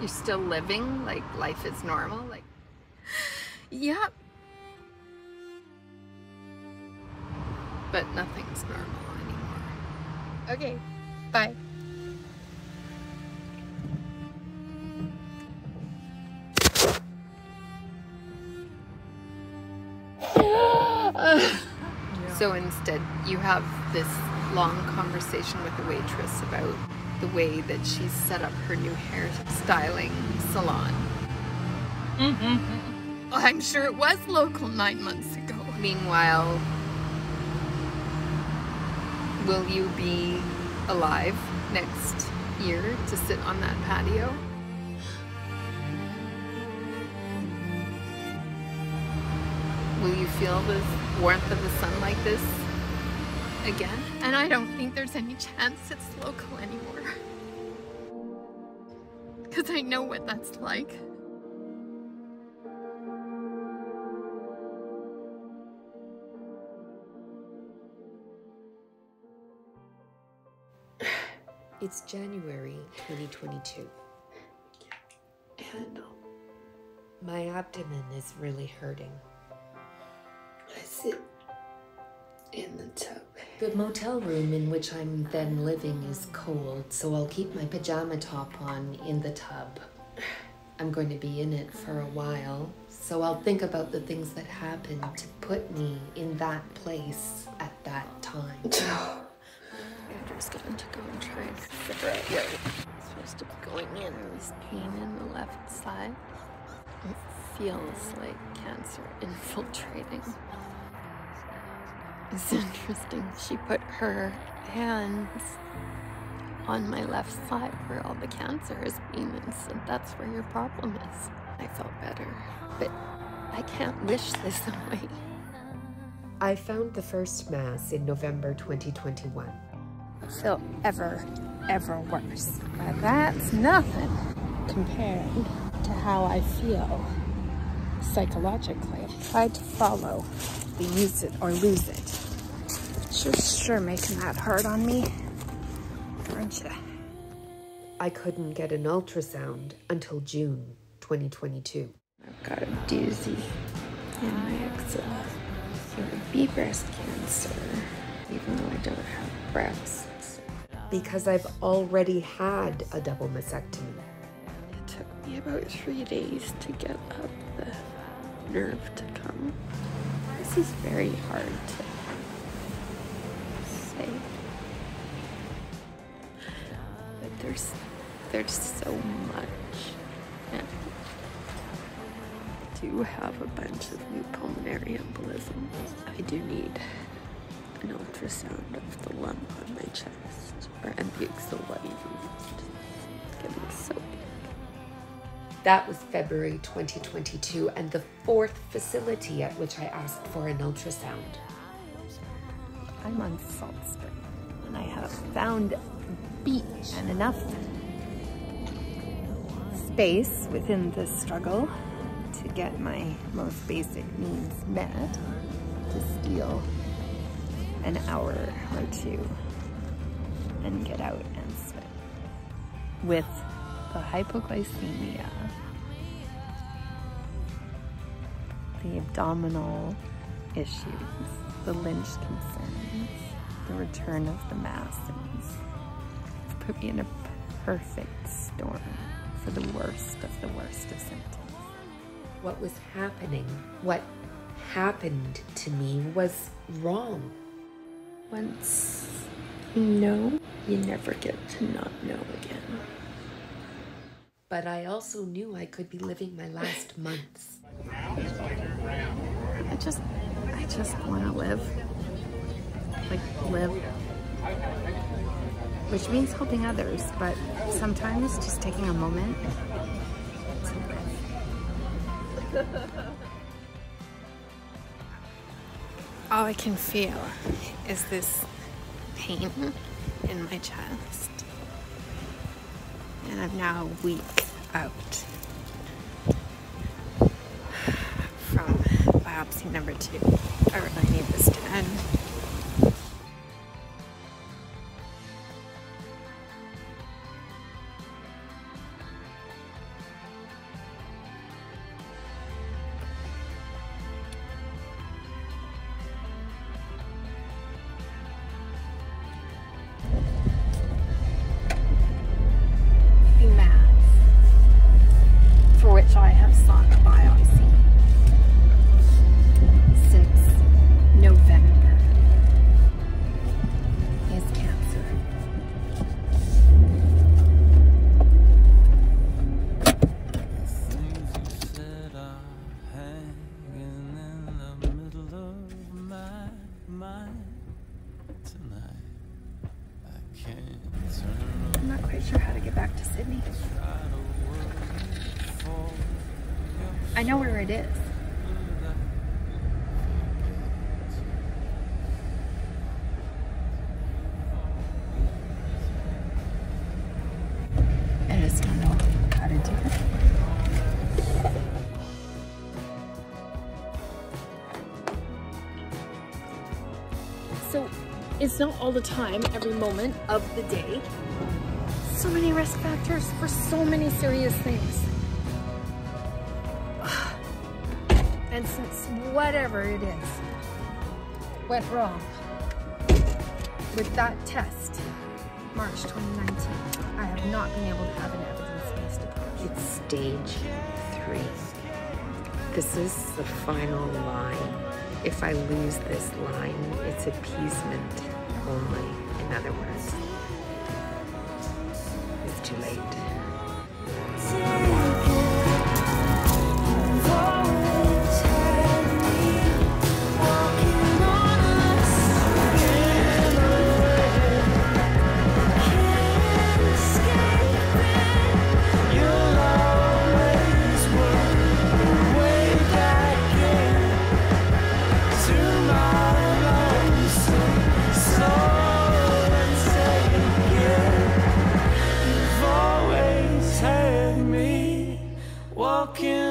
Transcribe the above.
You're still living like life is normal? Like, yeah. But nothing's normal anymore. Okay, bye. So instead, you have this long conversation with the waitress about the way that she's set up her new hair styling salon. Mm-hmm. I'm sure it was local 9 months ago. Meanwhile, will you be alive next year to sit on that patio? Will you feel the warmth of the sun like this again? And I don't think there's any chance it's local anymore. Because I know what that's like. It's January 2022. And my abdomen is really hurting. I sit in the tub. The motel room in which I'm then living is cold, so I'll keep my pajama top on in the tub. I'm going to be in it for a while, so I'll think about the things that happened to put me in that place at that time. I'm just going to go and try and figure out where I'm supposed to be going in. This pain in the left side. It feels like cancer infiltrating. It's interesting. She put her hands on my left side where all the cancer has been and said, that's where your problem is. I felt better, but I can't wish this away. I found the first mass in November 2021. I feel ever worse. But that's nothing compared to how I feel psychologically. I tried to follow the use it or lose it. You're sure making that hard on me, aren't you? I couldn't get an ultrasound until June 2022. I've got a doozy in my axilla. It would be breast cancer, even though I don't have breasts. Because I've already had a double mastectomy. It took me about 3 days to get up the nerve to come. This is very hard to say. But there's so much. And I do have a bunch of new pulmonary embolisms. I do need an ultrasound of the lump on my chest, or ambixilla even. It's getting so big. That was February 2022 and the 4th facility at which I asked for an ultrasound. I'm on Salt Spring and I have found a beach and enough space within the struggle to get my most basic needs met to steal an hour or two and get out and swim. With the hypoglycemia, the abdominal issues, the Lynch concerns, the return of the masses, have put me in a perfect storm for the worst of symptoms. What was happening, what happened to me was wrong. Once you know, you never get to not know again. But I also knew I could be living my last months. I just want to live. Like, live. Which means helping others, but sometimes just taking a moment to live. All I can feel is this pain in my chest. And I'm now a week out from biopsy number 2. I really need this to end. back to Sydney. I know where it is. I just don't know how to do it. So it's not all the time, every moment of the day. So many risk factors for so many serious things. And since whatever it is went wrong with that test, March 2019, I have not been able to have an evidence-based approach. It's stage 3. This is the final line. If I lose this line, it's appeasement only. In other words, it's too late. Walking